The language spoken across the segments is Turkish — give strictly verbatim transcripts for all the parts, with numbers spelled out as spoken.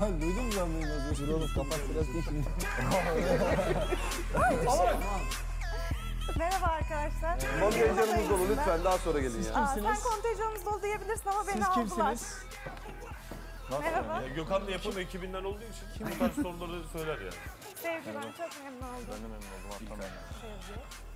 Kemal duydun mu canlıyı nasıl? Dur oğlum kapat biraz değil şimdi. Merhaba arkadaşlar. Kontenjanımız dolu lütfen daha sonra gelin ya. Aa, sen kontenjanımız dolu diyebilirsin ama beni Siz aldılar. kimsiniz? Merhaba. Ya Gökhan da yapım ekibinden olduğu için bu tarz soruları söyler yani. Sevgi, ben çok memnun oldum. Ben de memnun oldum. Hatta Sevgi.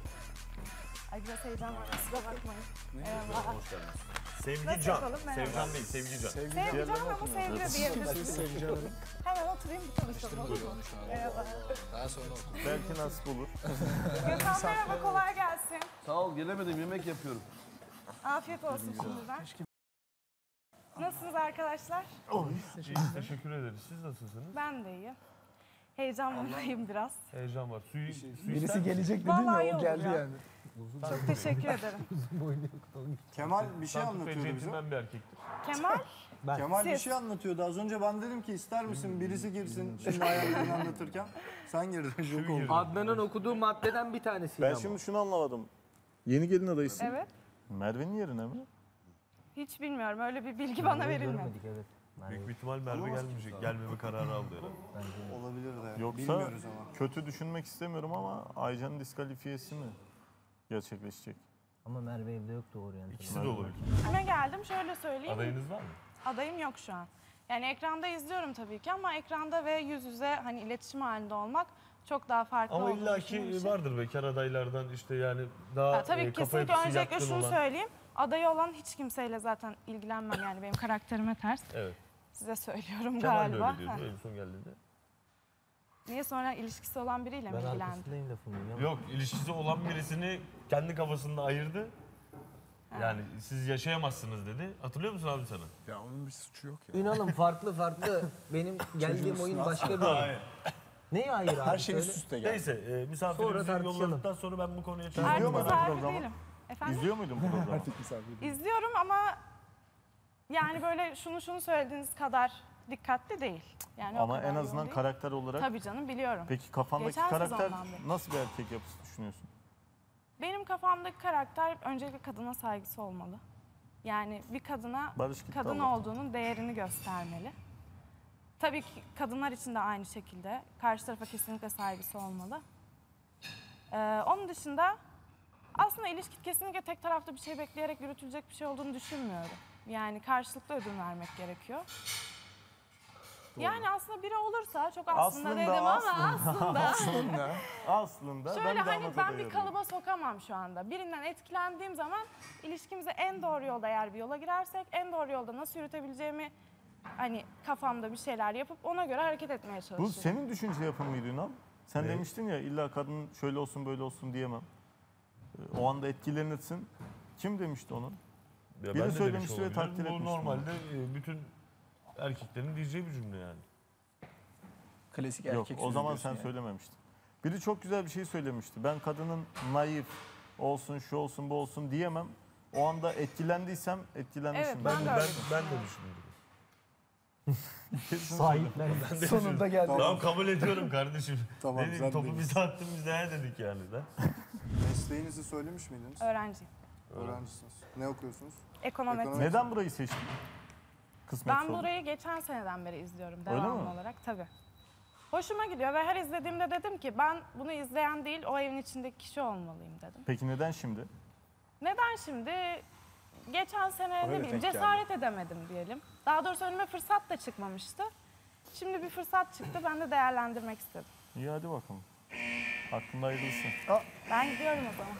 Ay biraz heyecan var, kusura bakmayın. Eyvallah. Hoş geldiniz. Sevgi Nasıl Can. yapalım? Merhaba. Sevcan değil, Sevgi Can. Sevgi canım ama sevgi de diyebilirsiniz. Sevgi Hanım. Hemen oturayım bir tanışalım. Merhaba. Daha sonra oku. belki nasip olur. Gökhan merhaba, kolay gelsin. Sağ ol, gelemedim. Yemek yapıyorum. Afiyet olsun şimdiden. Nasılsınız arkadaşlar? İyi, teşekkür ederiz. Siz nasılsınız? Ben de iyiyim. Heyecanlıyım biraz. Heyecan var. Suyu, su ister Birisi misin? gelecek dedin Vallahi iyi ya o olur geldi ya. yani. Çok teşekkür ederim. Kemal bir şey Tankut Bey anlatıyordu bize. centilmen bir erkektir. Kemal, Kemal bir Siz. şey anlatıyordu. Az önce ben dedim ki ister misin birisi girsin şimdi hayallerini anlatırken. Sen girdin, yok oldun. Adnan'ın okuduğu maddeden bir tanesi. Ben şimdi şunu anlamadım. Yeni gelin adayısın. evet. Merve'nin yerine mi? Hiç bilmiyorum, öyle bir bilgi bana verilmedi. Evet. Büyük bir ihtimal Merve gelmeyecek. Gelmeme kararı aldı herhalde. Olabilir de. Yoksa Bilmiyoruz ama. kötü düşünmek istemiyorum ama Aycan'ın diskalifiyesi mi gerçekleşecek? Ama Merve evde yoktu oraya. İkisi de olabilir. Kime geldim şöyle söyleyeyim. Adayınız var mı? Adayım yok şu an. Yani ekranda izliyorum tabii ki ama ekranda ve yüz yüze hani iletişim halinde olmak çok daha farklı Ama olduğunu illaki düşündüğüm için. vardır bekar adaylardan işte yani daha Ha, tabii e, kafa kesinlikle yapısı öncelikle yatkın şunu olan. söyleyeyim. Adayı olan hiç kimseyle zaten ilgilenmem yani benim karakterime ters. Evet. Size söylüyorum Kemal de galiba. öyle Ha. diyordu en son geldiğinde. Niye sonra ilişkisi olan biriyle mi Ben ilgilendi? arkasındayım lafımın. Ya. Yok, ilişkisi olan birisini kendi kafasında ayırdı. Yani siz yaşayamazsınız dedi. Hatırlıyor musun abi sana? Ya onun bir suçu yok ya. Ünal'ım farklı farklı. Benim geldiğim oyun başka bir oyun. Ne hayır abi? Her şey söyle. üst üste geldi. Neyse, e, Sonra misafirimizi tartışalım. yolladıktan sonra ben bu konuya Artık İzliyor muydun misafir programı? değilim. Efendim? İzliyor muydun programı? Artık misafir. İzliyorum ama yani böyle şunu şunu söylediğiniz kadar dikkatli değil. Yani o Ama kadar en yoğun azından değil. karakter olarak. Tabii canım biliyorum. Peki kafandaki Geçen karakter sezondan beri. nasıl bir erkek yapısı düşünüyorsun? Benim kafamdaki karakter öncelikle kadına saygısı olmalı. Yani bir kadına Barış gitti kadın Allah'tan. olduğunun değerini göstermeli. Tabii ki kadınlar için de aynı şekilde. Karşı tarafa kesinlikle saygısı olmalı. Ee, onun dışında aslında ilişki kesinlikle tek tarafta bir şey bekleyerek yürütülecek bir şey olduğunu düşünmüyorum. Yani karşılıklı ödün vermek gerekiyor. Yani aslında biri olursa çok aslında, Aslında, dedim ama aslında. aslında. Aslında Şöyle ben de hani ben bir anlatabiliyorum. kalıba sokamam şu anda. Birinden etkilendiğim zaman ilişkimize en doğru yolda eğer bir yola girersek en doğru yolda nasıl yürütebileceğimi hani kafamda bir şeyler yapıp ona göre hareket etmeye çalışıyorum. Bu senin düşünce yapın mıydı Ünal? Sen Ne? demiştin ya illa kadın şöyle olsun böyle olsun diyemem. Ee, O anda etkilenirsin. Kim demişti onu? Ya Biri ben de söylemişti demiş ve olabilirim. takdir Bu etmiştim normalde e, bütün erkeklerin diyeceği bir cümle yani. Klasik Yok erkek o sözü zaman diyorsun sen yani. söylememiştin. Biri çok güzel bir şey söylemişti. Ben kadının naif olsun şu olsun bu olsun diyemem. O anda etkilendiysem etkilenmişim. Evet, Ben, Ben de ben, öyle ben, düşünüyorum. de düşünüyorum. Sahipler. Sonunda geldi. Tamam kabul ediyorum kardeşim. Tamam, Dedik, sen topu de- bize attın biz de he dedik yani. De. Mesleğinizi söylemiş miydiniz? Öğrenciyim. Öğrencisiniz. Ne okuyorsunuz? Ekonometri. Ekonomi- Neden burayı seçtin? Kısmet Ben soru. burayı geçen seneden beri izliyorum Öyle devamlı mi? olarak tabii. Hoşuma gidiyor ve her izlediğimde dedim ki ben bunu izleyen değil o evin içindeki kişi olmalıyım dedim. Peki neden şimdi? Neden şimdi? Geçen sene Öyle ne bileyim denk cesaret edemedim diyelim. Daha doğrusu önüme fırsat da çıkmamıştı. Şimdi bir fırsat çıktı ben de değerlendirmek istedim. İyi hadi bakalım. Aklında ayrılsın. Ben gidiyorum o zaman.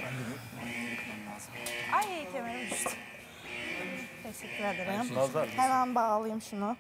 Ay kemerim düştü. Teşekkür ederim. Nazar. Hemen bağlayayım şunu.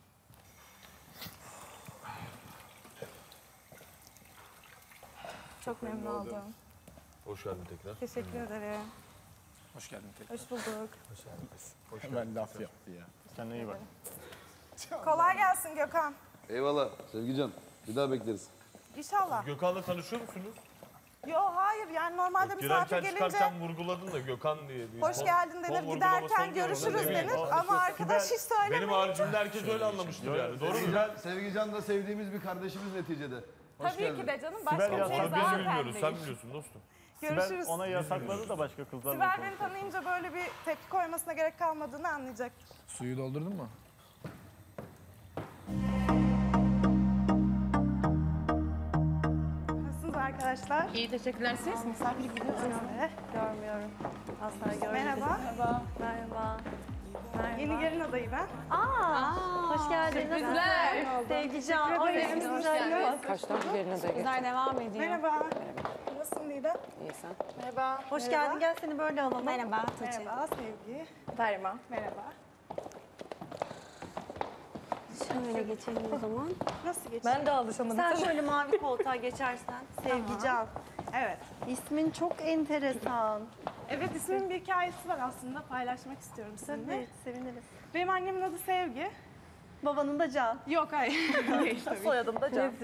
Çok memnun oldum. Hoş geldin tekrar. Teşekkür ederim. Hoş geldin tekrar. Hoş bulduk. Hemen laf yaptı ya. Kendine iyi bak. Kolay gelsin Gökhan. Eyvallah Sevgican. Bir daha bekleriz. İnşallah. Gökhan'la tanışıyor musunuz? Yo hayır yani normalde misafir Girerken gelince çıkarken vurguladın da Gökhan diye. Bir hoş ton- geldin ton denir, vurgulaması giderken oluyor. görüşürüz Evet. denir O- ama arkadaş hiç Benim söylemeyin. haricimde herkes öyle anlamıştır yani. Doğru mu? Sevgican, Sevgican da sevdiğimiz bir kardeşimiz neticede. Hoş Tabii geldin. ki de canım başka Sibel bir ya, şey sen Biz zaten bilmiyoruz, sen değil. biliyorsun dostum. Görüşürüz. Sibel ona yasakladı da başka kızlarla Sibel konuşuyor. beni tanıyınca böyle bir tepki koymasına gerek kalmadığını anlayacak. Suyu doldurdun mu? arkadaşlar? İyi teşekkürler siz. Misafirlik gidiyorsunuz. Görmüyorum. Asla görmedim. Merhaba. Merhaba. Merhaba. Yeni gelin adayı ben. Aa, hoş geldin. Sürprizler. Sevgican. Hoş geldiniz. Kaçtan yerine de Güzel devam ediyor. Merhaba. Nasılsın Didem? İyi sen. Merhaba. Hoş geldin. Gel seni böyle alalım. Merhaba. Merhaba Sevgi. Merhaba. Merhaba. Şöyle geçelim o zaman. Nasıl geçti? Ben de alışamadım. Sen şöyle mavi koltuğa geçersen. Sevgican. Evet. İsmin çok enteresan. Evet ismimin bir hikayesi var aslında. Paylaşmak istiyorum sizinle. Tabii, seviniriz. Benim annemin adı Sevgi. Babanın da Can. Yok hayır. Hayır tabii. Soyadım da Can.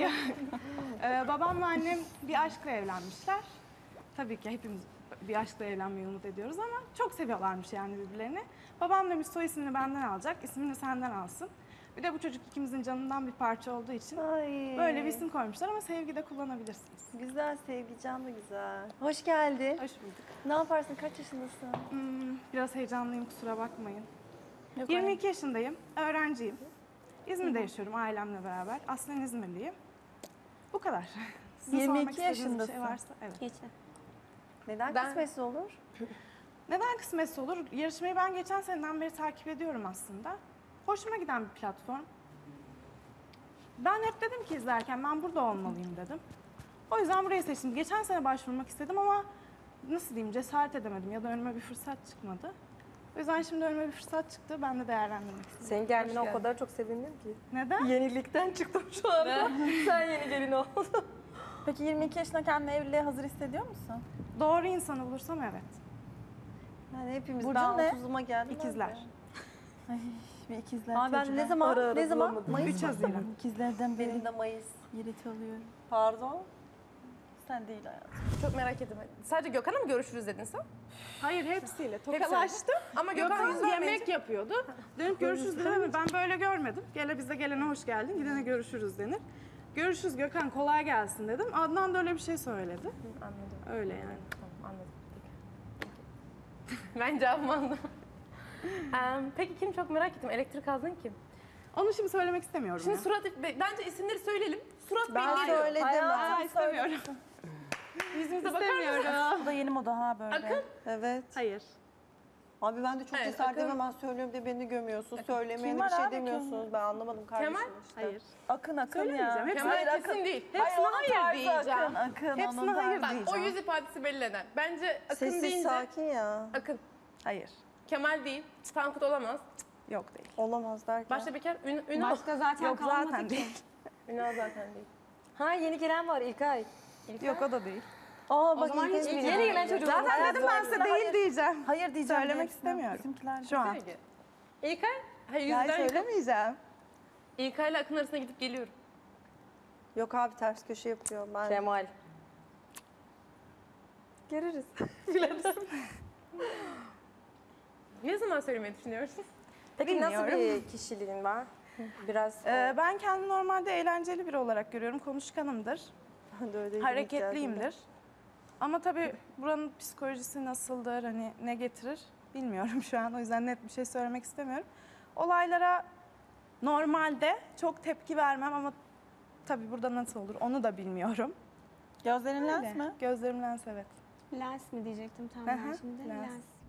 Ee, babamla annem bir aşkla evlenmişler. Tabii ki hepimiz bir aşkla evlenmeyi umut ediyoruz ama çok seviyorlarmış yani birbirlerini. Babam demiş soy ismini benden alacak, ismini senden alsın. Bir de bu çocuk ikimizin canından bir parça olduğu için Ay. böyle bir isim koymuşlar ama Sevgi de kullanabilirsiniz. Güzel, Sevgican da güzel. Hoş geldin. Hoş bulduk. Ne yaparsın? Kaç yaşındasın? Hmm, biraz heyecanlıyım kusura bakmayın. Yok, yirmi iki yaşındayım, öğrenciyim. İzmir'de yaşıyorum ailemle beraber. Aslen İzmirliyim. Bu kadar. Sizin yirmi sormak iki istediğiniz bir yaşındasın. şey varsa, evet. Geçin. Neden Ben- kısmetse olur? Neden kısmetse olur? Yarışmayı ben geçen seneden beri takip ediyorum aslında. Hoşuma giden bir platform. Ben hep dedim ki izlerken ben burada olmalıyım dedim. O yüzden burayı seçtim. Geçen sene başvurmak istedim ama nasıl diyeyim cesaret edemedim ya da önüme bir fırsat çıkmadı. O yüzden şimdi önüme bir fırsat çıktı. Ben de değerlendirmek istedim. Senin geldiğine o kadar çok sevindim ki. Neden? Yenilikten çıktım şu anda. Sen yeni gelin oldun. Peki yirmi iki yaşında kendini evliliğe hazır hissediyor musun? Doğru insanı bulursam evet. Yani hepimiz Burcun ben ne? otuzuma geldim. İkizler. Ay, bir ikizler Aa, ben çocuğu. ne zaman- Ara ara ne zaman? bulamadım. Mayıs üç Haziran. İkizlerden beri Benim de Mayıs. yeri alıyorum. Pardon? Sen değil hayatım. Çok merak ettim. Sadece Gökhan'la mı görüşürüz dedin sen? Hayır hepsiyle. Hepsiyle. Tokalaştım. Ama Gökhan, Gökhan yüz vermeyince- yemek yapıyordu. Dedim görüşürüz dedim ama ben böyle görmedim. Gele bize gelene hoş geldin, gidene görüşürüz denir. Görüşürüz Gökhan kolay gelsin dedim. Adnan da öyle bir şey söyledi. Anladım. Öyle yani. Tamam, anladım. Peki. Ben cevabımı aldım. Em, peki kim çok merak ettim. Elektrik aldın kim? Onu şimdi söylemek istemiyorum. Şimdi ya. surat, be- bence isimleri söyleyelim. Surat Ben belli ediyor. söyledim. Aa, istemiyorum. Yüzümüze bakar mısın? İstemiyorum. Bu da yeni moda ha böyle. Akın. Evet. Hayır. Abi ben de çok Evet, cesaret Akın. edemem. Ben söylüyorum diye beni gömüyorsun. Söylemeyene Kim bir var şey abi, demiyorsunuz. Ben anlamadım kardeşim Kemal? işte. Hayır. Akın akın Söylemeyeceğim. ya. Hepsine, Kemal kesin değil. Hepsine onun hayır tarzı diyeceğim. Akın, akın. hepsine onun hayır tarzı. Bak o diyeceğim. yüz ifadesi belli neden. Bence Akın Sessiz deyince sakin ya. Akın. Hayır. Kemal değil. Tankut olamaz. Yok değil. Olamaz derken. Başta bir kere Ün, Ünal. Başka zaten Yok kalmadı zaten ki. değil. Ünal zaten değil. Ha yeni gelen var İlkay. Yok o da değil. Aa bak zaman iyi hiç değil. yeni gelen çocuk. Zaten dedim ben size değil Hayır. diyeceğim. Hayır diyeceğim. Söylemek de. istemiyorum. Bizimkiler. Şu an. Peki. İlkay, hayır Ya yüzden yok. söylemeyeceğim. İlkay ile Akın arasında gidip geliyorum. Yok abi ters köşe yapıyor. Ben Kemal. Görürüz. Ne zaman söylemeyi düşünüyorsun? Peki nasıl Bilmiyorum. bir kişiliğin var? Biraz Ee, ben kendimi normalde eğlenceli biri olarak görüyorum. Konuşkanımdır. Ben de öyle Hareketliyimdir. Ama tabii buranın psikolojisi nasıldır, hani ne getirir bilmiyorum şu an. O yüzden net bir şey söylemek istemiyorum. Olaylara normalde çok tepki vermem ama tabii burada nasıl olur onu da bilmiyorum. Gözlerin Öyle. lens mi? Gözlerim lens evet. Lens mi diyecektim tam Hı hı, ben şimdi. lens. Lens.